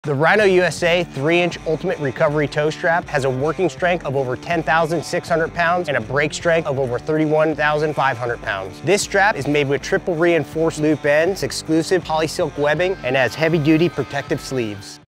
The Rhino USA 3-inch Ultimate Recovery Tow Strap has a working strength of over 10,600 pounds and a brake strength of over 31,500 pounds. This strap is made with triple reinforced loop ends, exclusive polysilk webbing, and has heavy-duty protective sleeves.